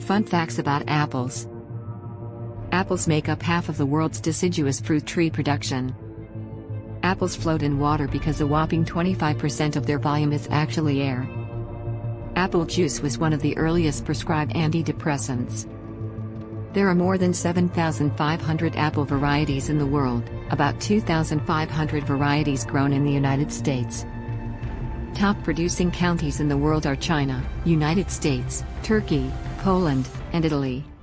Fun facts about apples. Apples make up half of the world's deciduous fruit tree production. Apples float in water because a whopping 25% of their volume is actually air. Apple juice was one of the earliest prescribed antidepressants. There are more than 7,500 apple varieties in the world, about 2,500 varieties grown in the United States. Top producing counties in the world are China, United States, Turkey, Poland, and Italy.